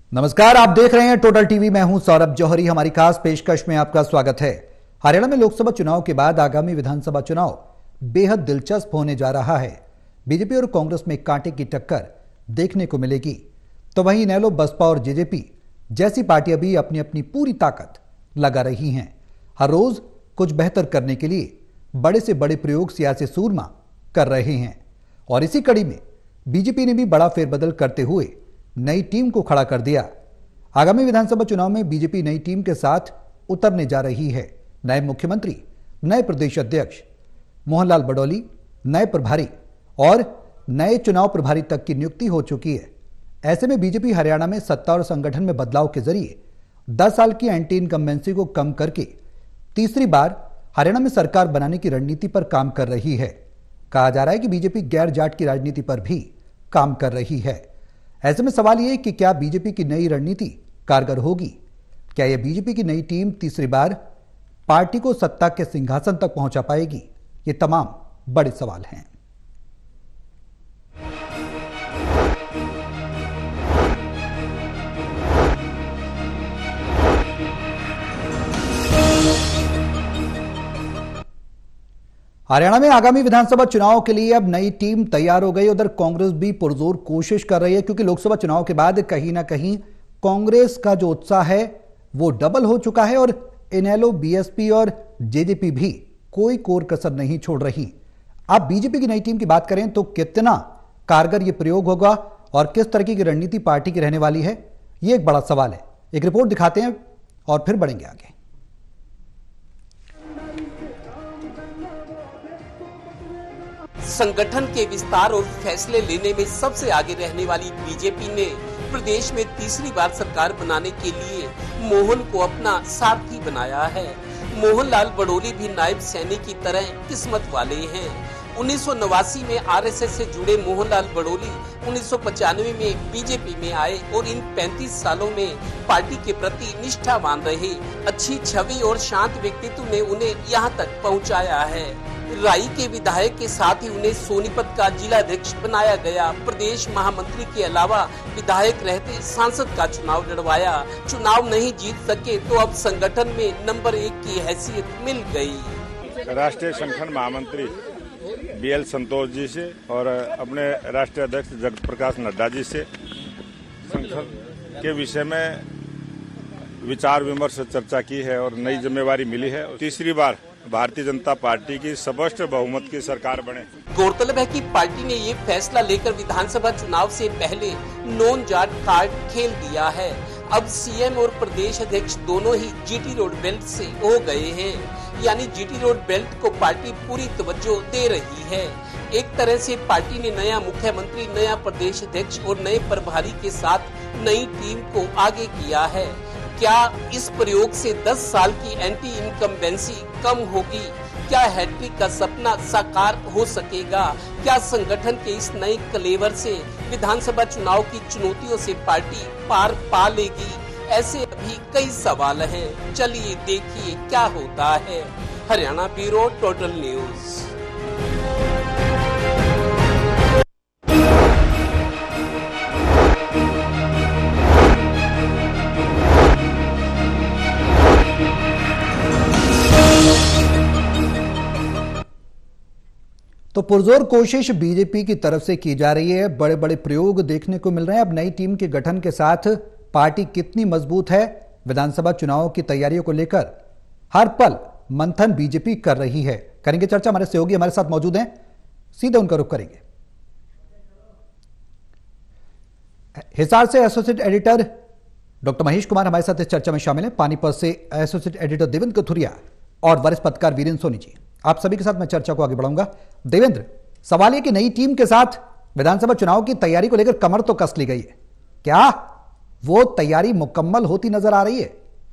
नमस्कार, आप देख रहे हैं टोटल टीवी। मैं हूं सौरभ जौहरी। हमारी खास पेशकश में आपका स्वागत है। हरियाणा में लोकसभा चुनाव के बाद आगामी विधानसभा चुनाव बेहद दिलचस्प होने जा रहा है। बीजेपी और कांग्रेस में कांटे की टक्कर देखने को मिलेगी, तो वहीं इनेलो, बसपा और जेजेपी जैसी पार्टियां भी अपनी अपनी पूरी ताकत लगा रही हैं। हर रोज कुछ बेहतर करने के लिए बड़े से बड़े प्रयोग सियासी सूरमा कर रहे हैं और इसी कड़ी में बीजेपी ने भी बड़ा फेरबदल करते हुए नई टीम को खड़ा कर दिया। आगामी विधानसभा चुनाव में बीजेपी नई टीम के साथ उतरने जा रही है। नए मुख्यमंत्री, नए प्रदेश अध्यक्ष मोहनलाल बडौली, नए प्रभारी और नए चुनाव प्रभारी तक की नियुक्ति हो चुकी है। ऐसे में बीजेपी हरियाणा में सत्ता और संगठन में बदलाव के जरिए 10 साल की एंटी इनकम्बेंसी को कम करके तीसरी बार हरियाणा में सरकार बनाने की रणनीति पर काम कर रही है। कहा जा रहा है कि बीजेपी गैर जाट की राजनीति पर भी काम कर रही है। ऐसे में सवाल यह कि क्या बीजेपी की नई रणनीति कारगर होगी? क्या यह बीजेपी की नई टीम तीसरी बार पार्टी को सत्ता के सिंहासन तक पहुंचा पाएगी? ये तमाम बड़े सवाल हैं। हरियाणा में आगामी विधानसभा चुनाव के लिए अब नई टीम तैयार हो गई। उधर कांग्रेस भी पुरजोर कोशिश कर रही है, क्योंकि लोकसभा चुनाव के बाद कहीं ना कहीं कांग्रेस का जो उत्साह है वो डबल हो चुका है और इनेलो, बीएसपी और जेजेपी भी कोई कोर कसर नहीं छोड़ रही। आप बीजेपी की नई टीम की बात करें तो कितना कारगर ये प्रयोग होगा और किस तरह की रणनीति पार्टी की रहने वाली है, ये एक बड़ा सवाल है। एक रिपोर्ट दिखाते हैं और फिर बढ़ेंगे आगे। संगठन के विस्तार और फैसले लेने में सबसे आगे रहने वाली बीजेपी ने प्रदेश में तीसरी बार सरकार बनाने के लिए मोहन को अपना सारथी बनाया है। मोहनलाल बडौली भी नायब सैनिक की तरह किस्मत वाले हैं। 1989 में आरएसएस से जुड़े मोहनलाल बडौली 1995 में बीजेपी में आए और इन 35 सालों में पार्टी के प्रति निष्ठावान रहे। अच्छी छवि और शांत व्यक्तित्व ने उन्हें यहाँ तक पहुँचाया है। राई के विधायक के साथ ही उन्हें सोनीपत का जिलाध्यक्ष बनाया गया। प्रदेश महामंत्री के अलावा विधायक रहते सांसद का चुनाव लड़वाया। चुनाव नहीं जीत सके तो अब संगठन में नंबर 1 की हैसियत मिल गई। राष्ट्रीय संगठन महामंत्री बीएल संतोष जी से और अपने राष्ट्रीय अध्यक्ष जगत प्रकाश नड्डा जी से संगठन के विषय में विचार विमर्श चर्चा की है और नई जिम्मेवारी मिली है। तीसरी बार भारतीय जनता पार्टी की स्पष्ट बहुमत की सरकार बने। गौरतलब है कि पार्टी ने ये फैसला लेकर विधानसभा चुनाव से पहले नॉन जाट कार्ड खेल दिया है। अब सीएम और प्रदेश अध्यक्ष दोनों ही जीटी रोड बेल्ट से हो गए हैं, यानी जीटी रोड बेल्ट को पार्टी पूरी तवज्जो दे रही है। एक तरह से पार्टी ने नया मुख्यमंत्री, नया प्रदेश अध्यक्ष और नए प्रभारी के साथ नई टीम को आगे किया है। क्या इस प्रयोग से 10 साल की एंटी इनकम्बेंसी कम होगी? क्या हैट्रिक का सपना साकार हो सकेगा? क्या संगठन के इस नए कलेवर से विधानसभा चुनाव की चुनौतियों से पार्टी पार पा लेगी? ऐसे अभी कई सवाल हैं। चलिए देखिए क्या होता है। Haryana bureau, total news. तो पुरजोर कोशिश बीजेपी की तरफ से की जा रही है। बड़े बड़े प्रयोग देखने को मिल रहे हैं। अब नई टीम के गठन के साथ पार्टी कितनी मजबूत है, विधानसभा चुनाव की तैयारियों को लेकर हर पल मंथन बीजेपी कर रही है। करेंगे चर्चा। हमारे सहयोगी हमारे साथ मौजूद हैं, सीधे उनका रुख करेंगे। हिसार से associate editor doctor Mahesh Kumar हमारे साथ इस चर्चा में शामिल है। पानीपत से एसोसिएट एडिटर देवेंद्र कथुरिया और वरिष्ठ पत्रकार वीरेंद्र सोनी जी। आप सभी के साथ मैं चर्चा को आगे बढ़ाऊंगा। देवेंद्र, सवाल यह कि नई टीम के साथ विधानसभा चुनाव की तैयारी को लेकर कमर तो कस ली गई है, क्या वो तैयारी मुकम्मल होती नजर आ रही है?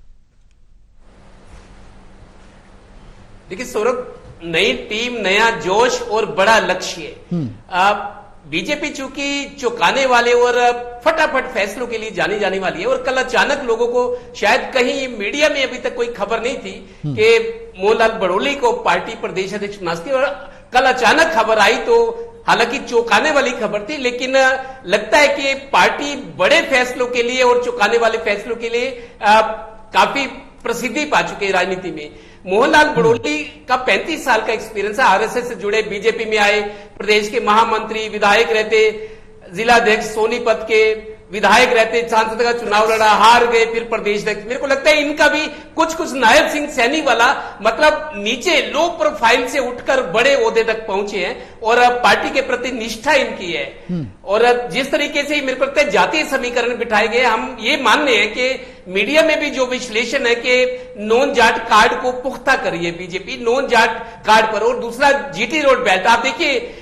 देखिए सौरभ, नई टीम, नया जोश और बड़ा लक्ष्य। बीजेपी चूंकि चौंकाने वाले और फटाफट फैसलों के लिए जानी जाने वाली है और कल अचानक लोगों को शायद कहीं मीडिया में अभी तक कोई खबर नहीं थी कि मोहनलाल बडौली को पार्टी प्रदेश अध्यक्ष बना सकती है और कल अचानक खबर आई तो हालांकि चौंकाने वाली खबर थी, लेकिन लगता है कि पार्टी बड़े फैसलों के लिए और चौंकाने वाले फैसलों के लिए काफी प्रसिद्धि पा चुकी है राजनीति में। मोहनलाल बड़ोली का 35 साल का एक्सपीरियंस है, आरएसएस से जुड़े, बीजेपी में आए, प्रदेश के महामंत्री, विधायक रहते, जिलाध्यक्ष सोनीपत के विधायक रहते, सांसद का चुनाव लड़ा, हार गए, फिर प्रदेश अध्यक्ष। मेरे को लगता है इनका भी कुछ नायब सिंह सैनी वाला मतलब नीचे लो प्रोफाइल से उठकर बड़े ओहदे तक पहुंचे हैं और पार्टी के प्रति निष्ठा इनकी है। और जिस तरीके से मेरे को लगता है जातीय समीकरण बिठाए गए, हम ये मानने हैं कि मीडिया में भी जो विश्लेषण है कि नॉन जाट कार्ड को पुख्ता करिए बीजेपी, नॉन जाट कार्ड पर। और दूसरा जीटी रोड बेल्ट, आप देखिए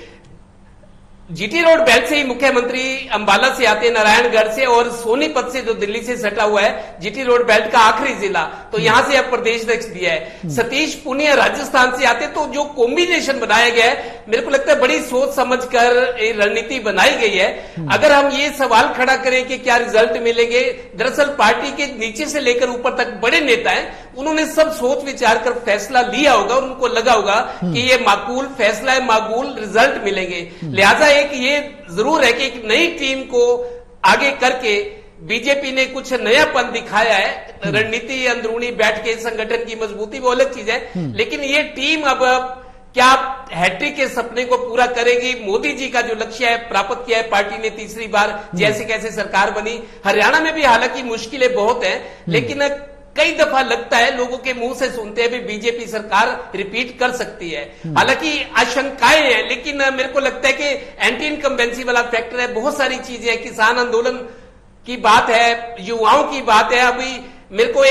जीटी रोड बेल्ट से ही मुख्यमंत्री अंबाला से आते हैं, नारायणगढ़ से, और सोनीपत से जो दिल्ली से सटा हुआ है, जीटी रोड बेल्ट का आखिरी जिला, तो यहां से अब प्रदेश अध्यक्ष दिया है। सतीश पूनिया राजस्थान से आते, तो जो कॉम्बिनेशन बनाया गया है, मेरे को लगता है बड़ी सोच समझकर रणनीति बनाई गई है। अगर हम ये सवाल खड़ा करें कि क्या रिजल्ट मिलेंगे, दरअसल पार्टी के नीचे से लेकर ऊपर तक बड़े नेता हैं, उन्होंने सब सोच विचार कर फैसला लिया होगा और उनको लगा होगा कि ये माकूल फैसला है, माकूल रिजल्ट मिलेंगे। लिहाजा एक ये जरूर है कि एक नई टीम को आगे करके बीजेपी ने कुछ नयापन दिखाया है। रणनीति अंदरूनी बैठ के संगठन की मजबूती वो अलग चीज है, लेकिन ये टीम अब क्या हैट्रिक के सपने को पूरा करेगी? मोदी जी का जो लक्ष्य है प्राप्त किया है पार्टी ने तीसरी बार, जैसे कैसे सरकार बनी। हरियाणा में भी हालांकि मुश्किलें बहुत हैं, लेकिन कई दफा लगता है लोगों के मुंह से सुनते हैं भी बीजेपी सरकार रिपीट कर सकती है। हालांकि आशंकाएं हैं, लेकिन मेरे को लगता है कि एंटी इनकम्बेंसी वाला फैक्टर है, बहुत सारी चीजें हैं, किसान आंदोलन की बात है, युवाओं की बात है। अभी मेरे को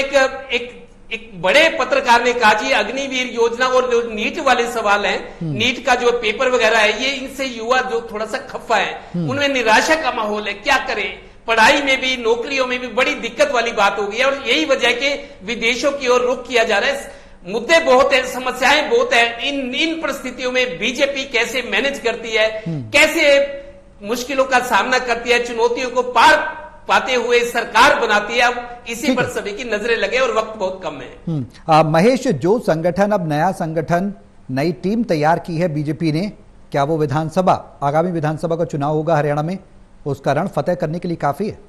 एक बड़े पत्रकार ने कहा जी अग्निवीर योजना और जो नीट वाले सवाल हैं, नीट का जो पेपर वगैरह है, ये इनसे युवा जो थोड़ा सा खफा है, उनमें निराशा का माहौल है, क्या करें? पढ़ाई में भी, नौकरियों में भी बड़ी दिक्कत वाली बात हो गई है और यही वजह है कि विदेशों की ओर रुख किया जा रहा है। मुद्दे बहुत है, समस्याएं बहुत है। इन परिस्थितियों में बीजेपी कैसे मैनेज करती है, कैसे मुश्किलों का सामना करती है, चुनौतियों को पार पाते हुए सरकार बनाती है, अब इसी पर सभी की नजरें लगे और वक्त बहुत कम है। महेश, जो संगठन अब नया संगठन, नई टीम तैयार की है बीजेपी ने, क्या वो विधानसभा, आगामी विधानसभा का चुनाव होगा हरियाणा में, उसका रण फतेह करने के लिए काफी है?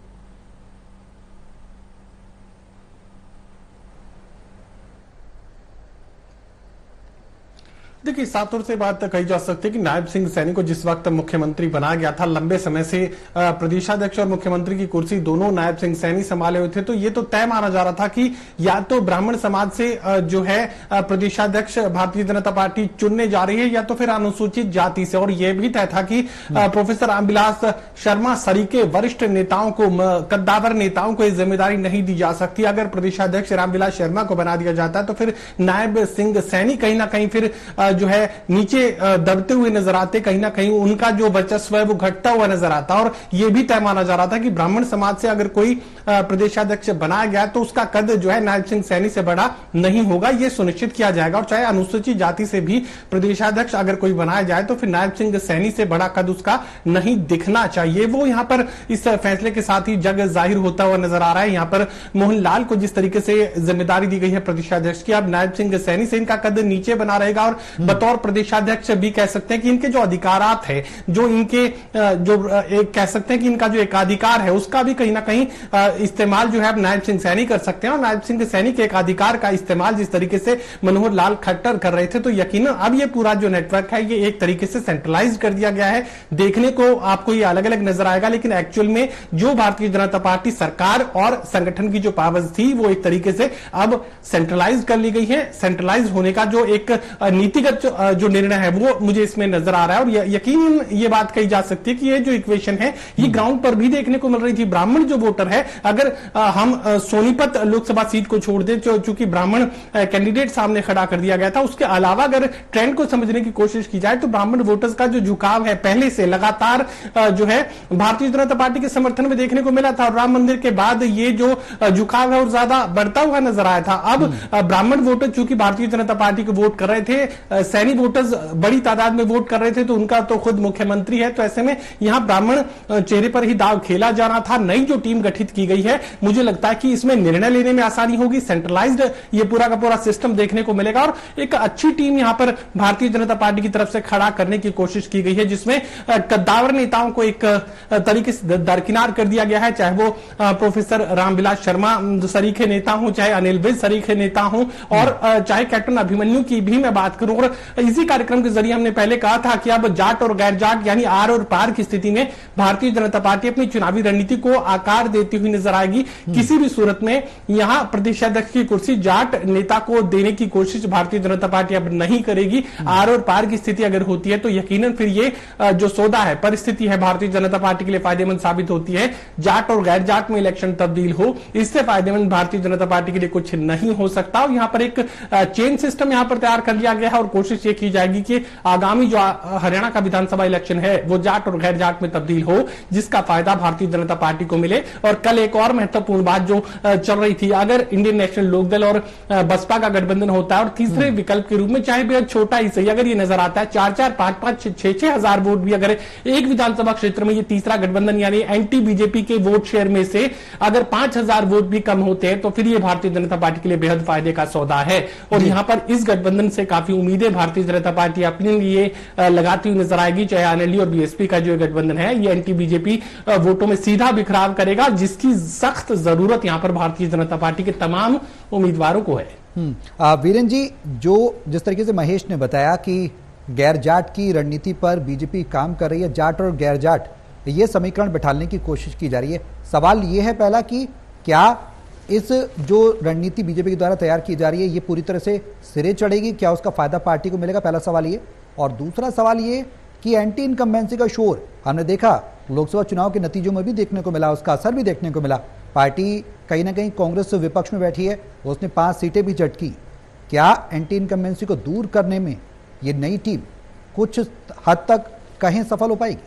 देखिए, साफ तौर से बात कही जा सकती है कि नायब सिंह सैनी को जिस वक्त मुख्यमंत्री बनाया गया था, लंबे समय से प्रदेशाध्यक्ष और मुख्यमंत्री की कुर्सी दोनों नायब सिंह सैनी संभाले हुए थे, तो ये तो तय माना जा रहा था कि या तो ब्राह्मण समाज से जो है प्रदेशाध्यक्ष भारतीय जनता पार्टी चुनने जा रही है, या तो फिर अनुसूचित जाति से। और यह भी तय था कि प्रोफेसर रामविलास शर्मा सरीके वरिष्ठ नेताओं को, कद्दावर नेताओं को ये जिम्मेदारी नहीं दी जा सकती। अगर प्रदेशाध्यक्ष रामविलास शर्मा को बना दिया जाता है तो फिर नायब सिंह सैनी कहीं ना कहीं फिर जो है नीचे दबते हुए नजर आते, कहीं ना कहीं उनका जो वर्चस्व है वो घटता हुआ नजर आता। और यह भी तय माना जा रहा था कि ब्राह्मण समाज से अगर कोई प्रदेशाध्यक्ष बनाया गया तो उसका कद जो है नायब सिंह सैनी से बड़ा नहीं होगा, यह सुनिश्चित किया जाएगा। और चाहे अनुसूचित जाति से भी प्रदेशाध्यक्ष अगर कोई बनाया जाए तो फिर नायब सिंह सैनी से बड़ा कद उसका नहीं दिखना चाहिए। वो यहां पर इस फैसले के साथ ही जग जाहिर होता हुआ नजर आ रहा है। यहां पर मोहनलाल को जिस तरीके से जिम्मेदारी दी गई है प्रदेशाध्यक्ष की, अब नायब सिंह सैनी से इनका कद नीचे बना रहेगा। और बतौर प्रदेशाध्यक्ष भी कह सकते हैं कि इनके जो अधिकारात है, जो इनके जो एक कह सकते हैं कि इनका जो एकाधिकार है, उसका भी कहीं ना कहीं इस्तेमाल जो है अब नायब सिंह सैनी कर सकते हैं। और नायब सिंह सैनी के एकाधिकार का इस्तेमाल जिस तरीके से मनोहर लाल खट्टर कर रहे थे, तो यकीनन अब ये पूरा जो नेटवर्क है ये एक तरीके से सेंट्रलाइज कर दिया गया है। देखने को आपको ये अलग अलग नजर आएगा, लेकिन एक्चुअल में जो भारतीय जनता पार्टी सरकार और संगठन की जो पावर्स थी वो एक तरीके से अब सेंट्रलाइज कर ली गई है। सेंट्रलाइज होने का जो एक नीतिगत जो निर्णय है वो मुझे इसमें नजर आ रहा है। और यकीन ये बात कही जा सकती है कि ये जो इक्वेशन है ये ग्राउंड पर भी देखने को मिल रही थी। ब्राह्मण जो वोटर है, अगर हम सोनीपत लोकसभा सीट को छोड़ दें, चूंकि ब्राह्मण कैंडिडेट सामने खड़ा कर दिया गया था, उसके अलावा अगर ट्रेंड को समझने की कोशिश की जाए तो ब्राह्मण वोटर्स का जो झुकाव है पहले से लगातार जो है भारतीय जनता पार्टी के समर्थन में देखने को मिला था। और राम मंदिर के बाद ये जो झुकाव है और ज्यादा बढ़ता हुआ नजर आया था। अब ब्राह्मण वोटर चूंकि भारतीय जनता पार्टी को वोट कर रहे थे, सैनी वोटर्स बड़ी तादाद में वोट कर रहे थे, तो उनका तो खुद मुख्यमंत्री है, तो ऐसे में यहां ब्राह्मण चेहरे पर ही दाव खेला जाना था। नई जो टीम गठित की गई है, मुझे लगता है कि इसमें निर्णय लेने में आसानी होगी, सेंट्रलाइज्ड ये पूरा का पूरा सिस्टम देखने को मिलेगा और एक अच्छी टीम यहां पर भारतीय जनता पार्टी की तरफ से खड़ा करने की कोशिश की गई है, जिसमें कद्दावर नेताओं को एक तरीके से दरकिनार कर दिया गया है, चाहे वो प्रोफेसर रामविलास शर्मा सरीखे नेता हो, चाहे अनिल विज सरीखे नेता हो, और चाहे कैप्टन अभिमन्यु की भी मैं बात करूं। और इसी कार्यक्रम के जरिए हमने पहले कहा था कि अब जाट और गैर जाट यानी आर और पार की स्थिति में भारतीय जनता पार्टी अपनी चुनावी रणनीति को आकार देती हुई नजर आएगी। किसी भी सूरत में यहां प्रदेशाध्यक्ष की कुर्सी जाट नेता को देने की कोशिश भारतीय जनता पार्टी अब नहीं करेगी। आर और पार की स्थिति अगर होती है तो यकीनन फिर ये जो सौदा है, परिस्थिति है, भारतीय जनता पार्टी के लिए फायदेमंद साबित होती है। जाट और गैर जाट में इलेक्शन तब्दील हो, इससे फायदेमंद भारतीय जनता पार्टी के लिए कुछ नहीं हो सकता। और यहां पर एक चेन सिस्टम यहां पर तैयार कर लिया गया है और कोशिश ये की जाएगी कि आगामी जो हरियाणा का विधानसभा इलेक्शन है वो जाट और गैर जाट में तब्दील हो, जिसका फायदा भारतीय जनता पार्टी को मिले। और कल एक और महत्वपूर्ण बात जो चल रही थी, अगर इंडियन नेशनल लोकदल और बसपा का गठबंधन होता है और तीसरे विकल्प के रूप में चाहे बेहद छोटा ही सही अगर ये नजर आता है 4-4, 5-5, 6-6 हजार वोट भी अगर एक विधानसभा क्षेत्र में ये तीसरा गठबंधन यानी एंटी बीजेपी के वोट शेयर में से अगर 5,000 वोट भी कम होते हैं तो फिर ये भारतीय जनता पार्टी के लिए बेहद फायदे का सौदा है। और यहां पर इस गठबंधन से काफी उम्मीदें भारतीय जनता पार्टी अपने लिए लगाती हुई नजर आएगी। चाहे आरएलडी और बीएसपी का जो गठबंधन है ये एंटी बीजेपी वोटों में सीधा बिखराव करेगा, जिसकी सख्त जरूरत यहां पर भारतीय जनता पार्टी के तमाम उम्मीदवारों को है। वीरेन जी, जो जिस तरीके से महेश ने बताया कि गैर जाट की रणनीति पर बीजेपी काम कर रही है, जाट और गैर जाट ये समीकरण बिठाने की कोशिश की जा रही है। सवाल ये है पहला कि क्या इस जो रणनीति बीजेपी के द्वारा तैयार की जा रही है ये पूरी तरह से सिरे चढ़ेगी, क्या उसका फायदा पार्टी को मिलेगा? पहला सवाल ये। और दूसरा सवाल ये कि एंटी इनकम्बेंसी का शोर हमने देखा लोकसभा चुनाव के नतीजों में भी देखने को मिला, उसका असर भी देखने को मिला। पार्टी कहीं ना कहीं कांग्रेस विपक्ष में बैठी है, उसने 5 सीटें भी झटकी। क्या एंटी इनकम्बेंसी को दूर करने में ये नई टीम कुछ हद तक कहीं सफल हो पाएगी?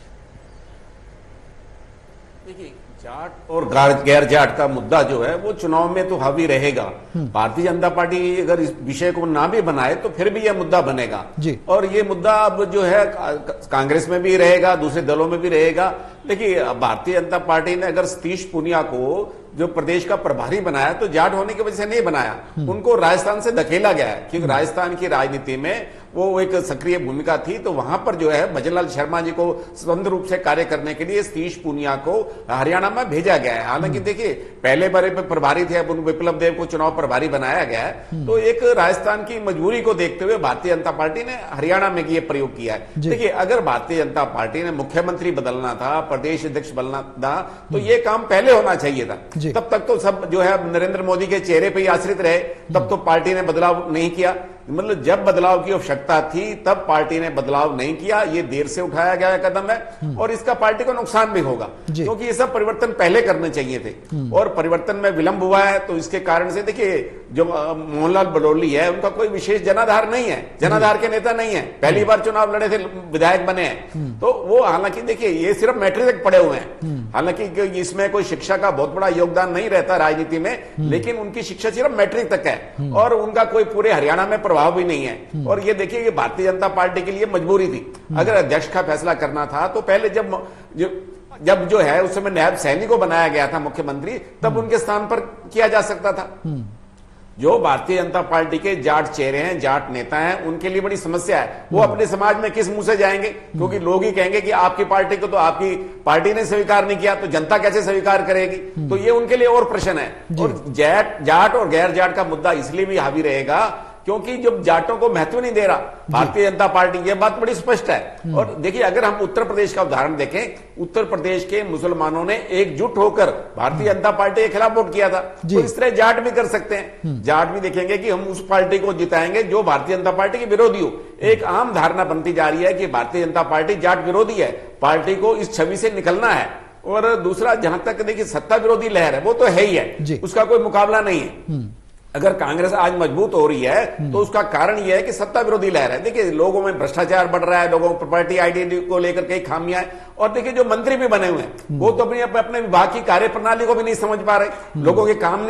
देखिए, जाट और गैर जाट का मुद्दा जो है वो चुनाव में तो हावी रहेगा। भारतीय जनता पार्टी अगर इस विषय को ना भी बनाए तो फिर भी यह मुद्दा बनेगा जी। और ये मुद्दा अब जो है कांग्रेस में भी रहेगा, दूसरे दलों में भी रहेगा। देखिए, भारतीय जनता पार्टी ने अगर सतीश पूनिया को जो प्रदेश का प्रभारी बनाया तो जाट होने की वजह से नहीं बनाया, उनको राजस्थान से धकेला गया है, क्योंकि राजस्थान की राजनीति में वो एक सक्रिय भूमिका थी। तो वहां पर जो है भजनलाल शर्मा जी को स्वतंत्र रूप से कार्य करने के लिए सतीश पूनिया को हरियाणा में भेजा गया है। हालांकि देखिए, पहले बारे में प्रभारी थे, अब उन विप्लव देव को चुनाव प्रभारी बनाया गया है। तो एक राजस्थान की मजबूरी को देखते हुए भारतीय जनता पार्टी ने हरियाणा में ये प्रयोग किया है। देखिए, अगर भारतीय जनता पार्टी ने मुख्यमंत्री बदलना था, प्रदेश अध्यक्ष बदलना था, तो ये काम पहले होना चाहिए था। तब तक तो सब जो है नरेंद्र मोदी के चेहरे पे ही आश्रित रहे, तब तो पार्टी ने बदलाव नहीं किया। मतलब जब बदलाव की आवश्यकता थी तब पार्टी ने बदलाव नहीं किया। ये देर से उठाया गया कदम है और इसका पार्टी को नुकसान भी होगा, क्योंकि ये सब परिवर्तन पहले करने चाहिए थे और परिवर्तन में विलंब हुआ है। तो इसके कारण से देखिए, जो मोहनलाल बडोली है उनका कोई विशेष जनाधार नहीं है, जनाधार के नेता नहीं है, पहली बार चुनाव लड़े थे, विधायक बने हैं। तो वो हालांकि देखिए ये सिर्फ मैट्रिक तक पड़े हुए हैं, हालांकि इसमें कोई शिक्षा का बहुत बड़ा योगदान नहीं रहता राजनीति में, लेकिन उनकी शिक्षा सिर्फ मैट्रिक तक है और उनका कोई पूरे हरियाणा में प्रभाव भी नहीं है। और ये देखिए, ये भारतीय जनता पार्टी के लिए मजबूरी थी। अगर अध्यक्ष का फैसला करना था तो पहले जब जो है उस समय नायब सैनी को बनाया गया था मुख्यमंत्री, तब उनके स्थान पर किया जा सकता था। जो भारतीय जनता पार्टी के जाट चेहरे हैं, जाट नेता हैं, उनके लिए बड़ी समस्या है। वो अपने समाज में किस मुंह से जाएंगे, क्योंकि लोग ही कहेंगे कि आपकी पार्टी को तो आपकी पार्टी ने स्वीकार नहीं किया, तो जनता कैसे स्वीकार करेगी? तो ये उनके लिए और प्रश्न है। और जाट और गैर जाट का मुद्दा इसलिए भी हावी रहेगा क्योंकि जब जाटों को महत्व नहीं दे रहा भारतीय जनता पार्टी, ये बात बड़ी स्पष्ट है। और देखिए, अगर हम उत्तर प्रदेश का उदाहरण देखें, उत्तर प्रदेश के मुसलमानों ने एकजुट होकर भारतीय जनता पार्टी के खिलाफ वोट किया था। तो इस तरह जाट भी कर सकते हैं। जाट भी देखेंगे कि हम उस पार्टी को जिताएंगे जो भारतीय जनता पार्टी के विरोधी हो। एक आम धारणा बनती जा रही है कि भारतीय जनता पार्टी जाट विरोधी है, पार्टी को इस छवि से निकलना है। और दूसरा, जहां तक देखिए सत्ता विरोधी लहर है वो तो है ही है, उसका कोई मुकाबला नहीं है। अगर कांग्रेस आज मजबूत हो रही है तो उसका कारण यह है कि सत्ता विरोधी लहर है। देखिए, लोगों में भ्रष्टाचार बढ़ रहा है, लोगों को प्रॉपर्टी आइडेंटिटी को लेकर कई खामियां हैं। और देखिए, जो मंत्री भी बने हुए हैं वो तो अपने विभाग की कार्य प्रणाली को भी नहीं समझ पा रहे, लोगों के काम नहीं हो रहे।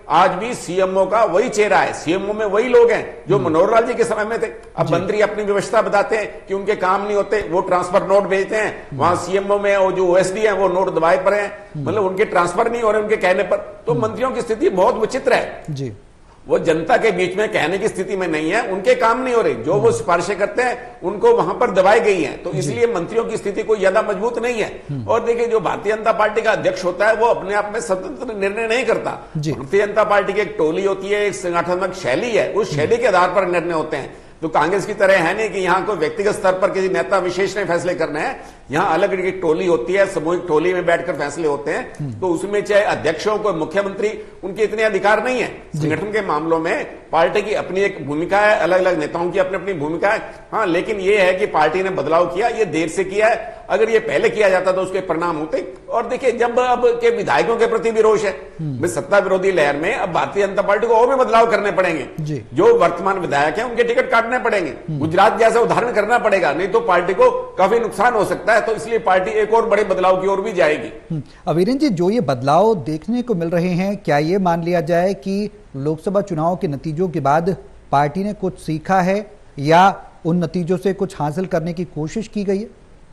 आज भी सीएमओ का वही चेहरा है, सीएमओ में वही लोग हैं जो मनोहर लाल जी के समय में थे। अब मंत्री अपनी व्यवस्था बताते हैं कि उनके काम नहीं होते, वो ट्रांसफर नोट भेजते हैं, वहां सीएमओ में वो जो ओएसडी है वो नोट दबाए पड़े हैं, मतलब उनके ट्रांसफर नहीं हो रहे उनके कहने पर। तो मंत्रियों की स्थिति बहुत विचित्र है जी। वो जनता के बीच में कहने की स्थिति में नहीं है, उनके काम नहीं हो रहे, जो वो सिफारिशें करते हैं उनको वहां पर दबाई गई हैं। तो इसलिए मंत्रियों की स्थिति कोई ज्यादा मजबूत नहीं है। और देखिए, जो भारतीय जनता पार्टी का अध्यक्ष होता है वो अपने आप में स्वतंत्र निर्णय नहीं करता। भारतीय जनता पार्टी की एक टोली होती है, एक संगठनात्मक शैली है, उस शैली के आधार पर निर्णय होते हैं। तो कांग्रेस की तरह है नहीं कि यहां कोई व्यक्तिगत स्तर पर किसी नेता विशेष ने फैसले करने हैं, यहां अलग अलग टोली होती है, सामूहिक टोली में बैठकर फैसले होते हैं। तो उसमें चाहे अध्यक्षों को, मुख्यमंत्री, उनके इतने अधिकार नहीं है। संगठन के मामलों में पार्टी की अपनी एक भूमिका है, अलग अलग नेताओं की अपनी अपनी भूमिका है। हाँ, लेकिन यह है कि पार्टी ने बदलाव किया, ये देर से किया है। अगर ये पहले किया जाता तो उसके परिणाम होते। और देखिए, जब अब के विधायकों के प्रति भी रोष है सत्ता विरोधी लहर में, अब भारतीय जनता पार्टी को और भी बदलाव करने पड़ेंगे। जो वर्तमान विधायक हैं उनके टिकट काटने पड़ेंगे, गुजरात जैसा उदाहरण करना पड़ेगा, नहीं तो पार्टी को काफी नुकसान हो सकता है। तो इसलिए पार्टी एक और बड़े बदलाव की ओर भी जाएगी। वीरेंद्र जी, जो ये बदलाव देखने को मिल रहे हैं, क्या ये मान लिया जाए कि लोकसभा चुनाव के नतीजों के बाद पार्टी ने कुछ सीखा है या उन नतीजों से कुछ हासिल करने की कोशिश की गई है?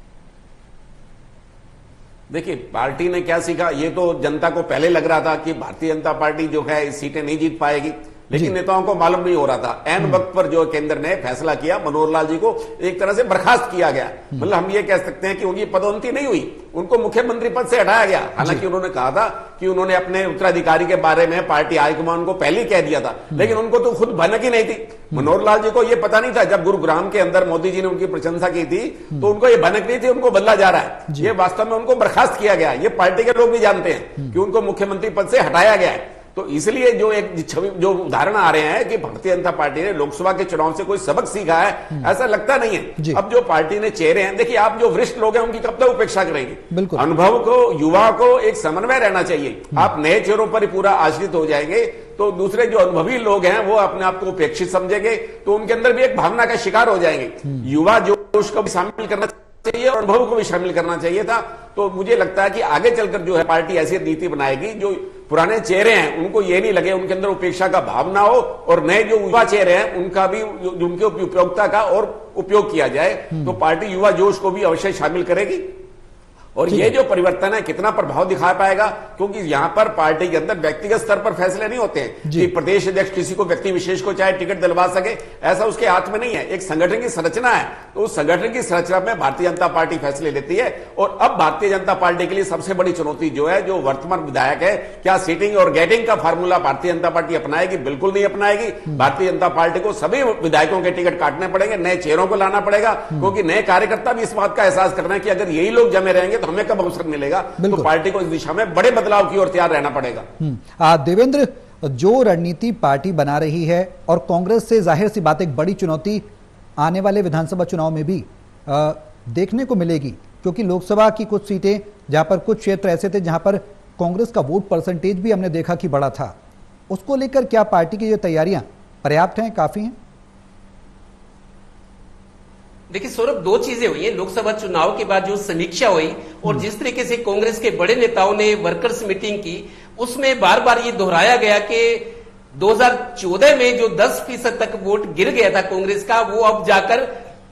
देखिए, पार्टी ने क्या सीखा, ये तो जनता को पहले लग रहा था कि भारतीय जनता पार्टी जो है सीटें नहीं जीत पाएगी, लेकिन नेताओं को मालूम नहीं हो रहा था। ऐन वक्त पर जो केंद्र ने फैसला किया, मनोहर लाल जी को एक तरह से बर्खास्त किया गया। मतलब हम ये कह सकते हैं कि उनकी पदोन्नति नहीं हुई, उनको मुख्यमंत्री पद से हटाया गया। हालांकि उन्होंने कहा था कि उन्होंने अपने उत्तराधिकारी के बारे में पार्टी हाईकमान को पहले कह दिया था, लेकिन उनको तो खुद भनक ही नहीं थी। मनोहर लाल जी को यह पता नहीं था, जब गुरुग्राम के अंदर मोदी जी ने उनकी प्रशंसा की थी तो उनको ये भनक नहीं थी, उनको बदला जा रहा है। ये वास्तव में उनको बर्खास्त किया गया, ये पार्टी के लोग भी जानते हैं कि उनको मुख्यमंत्री पद से हटाया गया है। तो इसलिए जो एक छवि, जो उदाहरण आ रहे हैं कि भारतीय जनता पार्टी ने लोकसभा के चुनाव से कोई सबक सीखा है, ऐसा लगता नहीं है। अब जो पार्टी ने चेहरे हैं, देखिए, आप जो वरिष्ठ लोग हैं उनकी कब तक उपेक्षा करेंगे? अनुभव को, युवा को एक समन्वय रहना चाहिए। आप नए चेहरों पर ही पूरा आश्रित हो जाएंगे तो दूसरे जो अनुभवी लोग हैं वो अपने आप को उपेक्षित समझेंगे, तो उनके अंदर भी एक भावना का शिकार हो जाएंगे। युवा जोश को भी शामिल करना चाहिए और अनुभव को भी शामिल करना चाहिए था। तो मुझे लगता है कि आगे चलकर जो है पार्टी ऐसी नीति बनाएगी जो पुराने चेहरे हैं उनको ये नहीं लगे, उनके अंदर उपेक्षा का भाव ना हो, और नए जो युवा चेहरे हैं उनका भी, उनके उपयोगिता का और उपयोग किया जाए। तो पार्टी युवा जोश को भी अवश्य शामिल करेगी। और ये जो परिवर्तन है कितना प्रभाव दिखा पाएगा, क्योंकि यहां पर पार्टी के अंदर व्यक्तिगत स्तर पर फैसले नहीं होते हैं कि प्रदेश अध्यक्ष किसी को, व्यक्ति विशेष को चाहे टिकट दिलवा सके, ऐसा उसके हाथ में नहीं है। एक संगठन की संरचना है, तो उस संगठन की संरचना में भारतीय जनता पार्टी फैसले लेती है। और अब भारतीय जनता पार्टी के लिए सबसे बड़ी चुनौती जो है, जो वर्तमान विधायक है, क्या सीटिंग और गेटिंग का फार्मूला भारतीय जनता पार्टी अपनाएगी? बिल्कुल नहीं अपनाएगी। भारतीय जनता पार्टी को सभी विधायकों के टिकट काटने पड़ेंगे, नए चेहरों को लाना पड़ेगा, क्योंकि नए कार्यकर्ता भी इस बात का एहसास कर रहे हैं कि अगर यही लोग जमे रहेंगे तो हमें कब अवसर मिलेगा। तो पार्टी को इस दिशा में बड़े बदलाव की ओर तैयार रहना पड़ेगा। देवेंद्र, जो रणनीति पार्टी बना रही है और कांग्रेस से जाहिर सी बात एक बड़ी चुनौती आने वाले विधानसभा चुनाव में भी देखने को मिलेगी, क्योंकि लोकसभा की कुछ सीटें, जहां पर कुछ क्षेत्र ऐसे थे जहां पर कांग्रेस का वोट परसेंटेज भी हमने देखा कि बड़ा था, उसको लेकर क्या पार्टी की ये तैयारियां पर्याप्त हैं, काफी हैं? देखिए सौरभ, दो चीजें हुई हैं। लोकसभा चुनाव के बाद जो समीक्षा हुई और जिस तरीके से कांग्रेस के बड़े नेताओं ने वर्कर्स मीटिंग की, उसमें बार बार ये दोहराया गया कि 2014 में जो 10% तक वोट गिर गया था कांग्रेस का, वो अब जाकर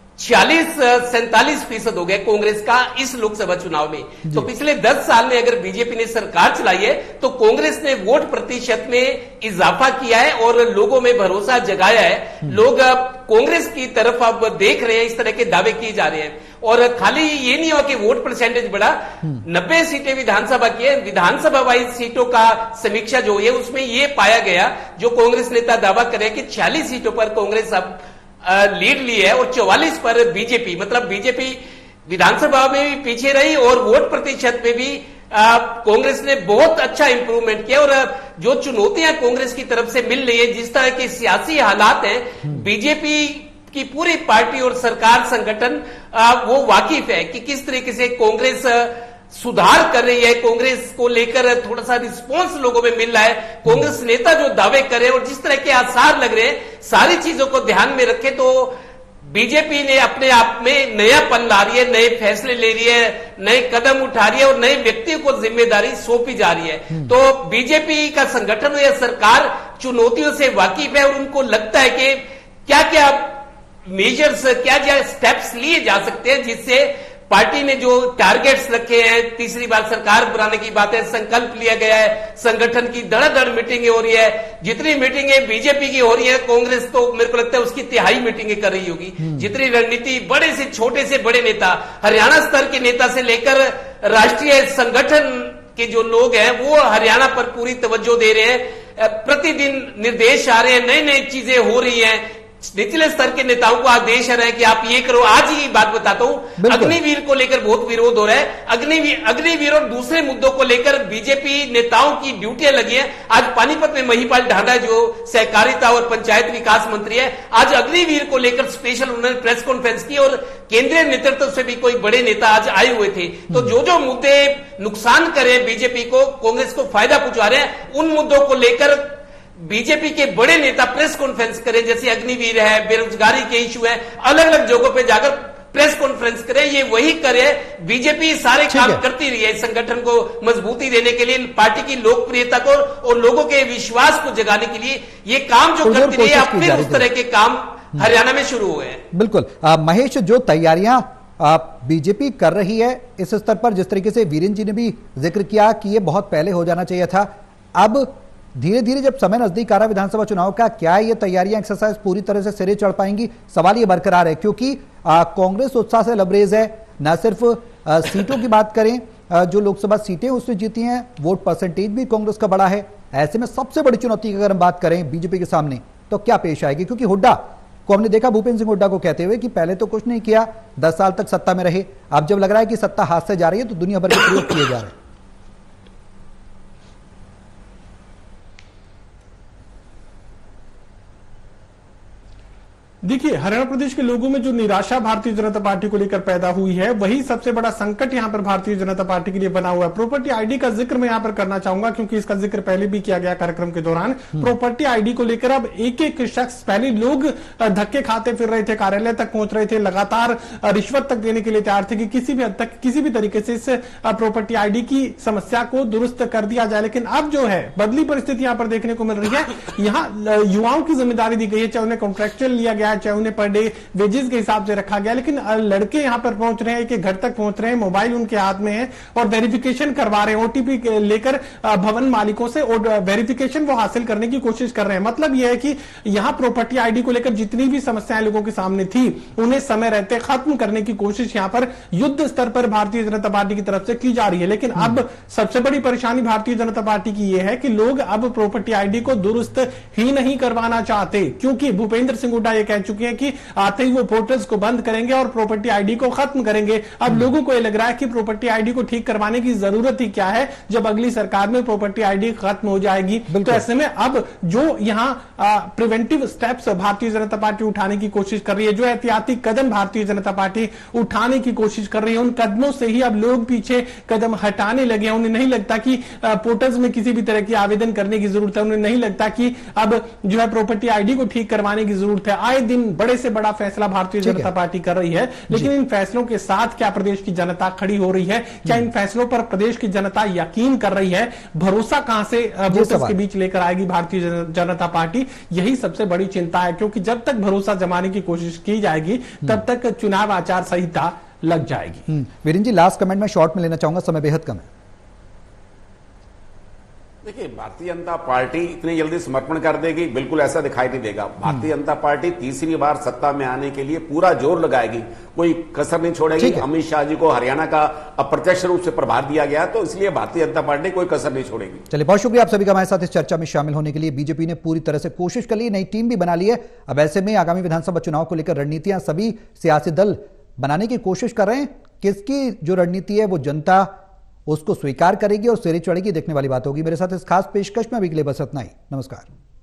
47% हो गया कांग्रेस का इस लोकसभा चुनाव में। तो पिछले 10 साल में अगर बीजेपी ने सरकार चलाई है तो कांग्रेस ने वोट प्रतिशत में इजाफा किया है और लोगों में भरोसा जगाया है। लोग कांग्रेस की तरफ अब देख रहे हैं, इस तरह के दावे किए जा रहे हैं। और खाली ये नहीं हो कि वोट परसेंटेज बढ़ा, 90 सीटें विधानसभा की है, विधानसभा वाइज सीटों का समीक्षा जो है उसमें ये पाया गया, जो कांग्रेस नेता दावा करे कि 46 सीटों पर कांग्रेस अब लीड ली है और 44 पर बीजेपी, मतलब बीजेपी विधानसभा में भी पीछे रही और वोट प्रतिशत में भी कांग्रेस ने बहुत अच्छा इंप्रूवमेंट किया। और जो चुनौतियां कांग्रेस की तरफ से मिल रही है, जिस तरह के सियासी हालात हैं, बीजेपी की पूरी पार्टी और सरकार संगठन वो वाकिफ है कि किस तरीके से कांग्रेस सुधार कर रही है। कांग्रेस को लेकर थोड़ा सा रिस्पॉन्स लोगों में मिल रहा है। कांग्रेस नेता जो दावे कर रहे हैं और जिस तरह के आसार लग रहे हैं, सारी चीजों को ध्यान में रखे तो बीजेपी ने अपने आप में नयापन ला रही है, नए फैसले ले रही है, नए कदम उठा रही है और नए व्यक्तियों को जिम्मेदारी सौंपी जा रही है। तो बीजेपी का संगठन या सरकार चुनौतियों से वाकिफ है और उनको लगता है कि क्या क्या मेजर्स, क्या क्या स्टेप्स लिए जा सकते हैं जिससे पार्टी ने जो टारगेट्स रखे हैं, तीसरी बार सरकार बनाने की बात है, संकल्प लिया गया है, संगठन की धड़ाधड़ मीटिंगें हो रही है। जितनी मीटिंगें बीजेपी की हो रही है, कांग्रेस तो मेरे को लगता है उसकी तिहाई मीटिंगें कर रही होगी। जितनी रणनीति, बड़े से छोटे से बड़े नेता, हरियाणा स्तर के नेता से लेकर राष्ट्रीय संगठन के जो लोग हैं वो हरियाणा पर पूरी तवज्जो दे रहे हैं। प्रतिदिन निर्देश आ रहे हैं, नई नई चीजें हो रही हैं। निचले स्तर के नेताओं को आदेश आ रहे हैं कि आप ये करो। आज ही बात बताता हूं, अग्निवीर को लेकर बहुत विरोध हो रहा है। अग्निवीर और दूसरे मुद्दों को लेकर बीजेपी नेताओं की ड्यूटियां लगी हैं। आज पानीपत में महिपाल ढांडा जो सहकारिता और पंचायत विकास मंत्री है, आज अग्निवीर को लेकर स्पेशल उन्होंने प्रेस कॉन्फ्रेंस की और केंद्रीय नेतृत्व से भी कोई बड़े नेता आज आए हुए थे। तो जो जो मुद्दे नुकसान करे बीजेपी को, कांग्रेस को फायदा पहुंचा रहे हैं, उन मुद्दों को लेकर बीजेपी के बड़े नेता प्रेस कॉन्फ्रेंस करें। जैसे अग्निवीर है, बेरोजगारी के इशू है, अलग अलग जगहों पे जाकर प्रेस कॉन्फ्रेंस करें। ये वही करे। बीजेपी सारे काम करती रही है संगठन को मजबूती देने के लिए, पार्टी की लोकप्रियता को और लोगों के विश्वास को जगाने के लिए ये काम जो करती रही है। अपने उस तरह के काम हरियाणा में शुरू हुए हैं। बिल्कुल महेश, जो तैयारियां बीजेपी कर रही है इस स्तर पर, जिस तरीके से वीरेंद्र जी ने भी जिक्र किया कि ये बहुत पहले हो जाना चाहिए था, अब धीरे धीरे जब समय नजदीक आ रहा है विधानसभा चुनाव का, क्या ये तैयारियां, एक्सरसाइज पूरी तरह से सिरे चढ़ पाएंगी? सवाल ये बरकरार है क्योंकि कांग्रेस उत्साह से लबरेज है। न सिर्फ सीटों की बात करें, जो लोकसभा सीटें उसने जीती हैं, वोट परसेंटेज भी कांग्रेस का बड़ा है। ऐसे में सबसे बड़ी चुनौती की अगर हम बात करें बीजेपी के सामने तो क्या पेश आएगी? क्योंकि हुड्डा को हमने देखा भूपेंद्र सिंह हुड्डा को कहते हुए कि पहले तो कुछ नहीं किया, 10 साल तक सत्ता में रहे, अब जब लग रहा है कि सत्ता हाथ से जा रही है तो दुनिया भर के प्रयोग किए जा रहे हैं। देखिए, हरियाणा प्रदेश के लोगों में जो निराशा भारतीय जनता पार्टी को लेकर पैदा हुई है, वही सबसे बड़ा संकट यहां पर भारतीय जनता पार्टी के लिए बना हुआ है। प्रॉपर्टी आईडी का जिक्र मैं यहां पर करना चाहूंगा क्योंकि इसका जिक्र पहले भी किया गया कार्यक्रम के दौरान। प्रॉपर्टी आईडी को लेकर अब एक एक शख्स, पहले लोग धक्के खाते फिर रहे थे, कार्यालय तक पहुंच रहे थे, लगातार रिश्वत तक देने के लिए तैयार थे कि किसी भी हद तक, किसी भी तरीके से इस प्रॉपर्टी आईडी की समस्या को दुरुस्त कर दिया जाए। लेकिन अब जो है बदली परिस्थिति यहां पर देखने को मिल रही है। यहाँ युवाओं की जिम्मेदारी दी गई है, चाहे उन्हें कॉन्ट्रैक्चुअल लिया गया, चाहे उन्हें पर डे वेजेस के हिसाब से रखा गया। लेकिन लड़के यहां पर पहुंच रहे हैं, कि घर तक पहुंच रहे हैं, मोबाइल उनके हाथ में है और वेरिफिकेशन करवा रहे हैं, ओटीपी लेकर भवन मालिकों से वेरिफिकेशन वो हासिल करने की कोशिश कर रहे हैं। मतलब यह है कि यहां प्रॉपर्टी आईडी को लेकर जितनी भी समस्याएं लोगों के सामने थी, उन्हें समय रहते खत्म करने की कोशिश यहां पर युद्ध स्तर पर भारतीय जनता पार्टी की तरफ से की जा रही है। लेकिन अब सबसे बड़ी परेशानी भारतीय जनता पार्टी की यह है कि लोग अब प्रॉपर्टी आईडी को दुरुस्त ही नहीं करवाना चाहते, क्योंकि भूपेंद्र सिंह हुड्डा ये कह चुके हैं कि आते ही वो पोर्टल्स को बंद करेंगे और प्रॉपर्टी आईडी को खत्म करेंगे। अब लोगों को यह लग रहा है कि प्रॉपर्टी आईडी को ठीक करवाने की जरूरत ही क्या है, जब अगली सरकार में प्रॉपर्टी आईडी खत्म हो जाएगी। तो ऐसे में अब जो यहां preventive steps Bharatiya Janata party उठाने की कोशिश कर रही है, जो एहतियाती कदम भारतीय जनता पार्टी उठाने की कोशिश कर रही है, उन कदमों से ही अब लोग पीछे कदम हटाने लगे हैं। उन्हें नहीं लगता कि पोर्टल्स में किसी भी तरह की आवेदन करने की जरूरत है, उन्हें नहीं लगता कि अब जो है प्रॉपर्टी आईडी को ठीक करवाने की जरूरत है। आए दिन बड़े से बड़ा फैसला भारतीय जनता पार्टी कर रही है, लेकिन इन फैसलों के साथ क्या प्रदेश की जनता खड़ी हो रही है? क्या इन फैसलों पर प्रदेश की जनता यकीन कर रही है? भरोसा कहां से वोटर्स के बीच लेकर आएगी भारतीय जनता पार्टी? यही सबसे बड़ी चिंता है, क्योंकि जब तक भरोसा जमाने की कोशिश की जाएगी तब तक चुनाव आचार संहिता लग जाएगी। वीरेंद्र जी, लास्ट कमेंट में शॉर्ट में लेना चाहूंगा, समय बेहद कम है। देखिए, भारतीय जनता पार्टी इतनी जल्दी समर्पण कर देगी, बिल्कुल ऐसा दिखाई नहीं देगा। भारतीय जनता पार्टी तीसरी बार सत्ता में आने के लिए पूरा जोर लगाएगी, कोई कसर नहीं छोड़ेगी। अमित शाह जी को हरियाणा का अप्रत्यक्ष रूप से प्रभार दिया गया, तो इसलिए भारतीय जनता पार्टी कोई कसर नहीं छोड़ेगी। चलिए, बहुत शुक्रिया आप सभी का हमारे साथ इस चर्चा में शामिल होने के लिए। बीजेपी ने पूरी तरह से कोशिश कर ली, नई टीम भी बना ली है। अब ऐसे में आगामी विधानसभा चुनाव को लेकर रणनीतियां सभी सियासी दल बनाने की कोशिश कर रहे हैं। किसकी जो रणनीति है वो जनता उसको स्वीकार करेगी और सिरे चढ़ेगी, देखने वाली बात होगी। मेरे साथ इस खास पेशकश में अभी के लिए बस इतना ही। नमस्कार।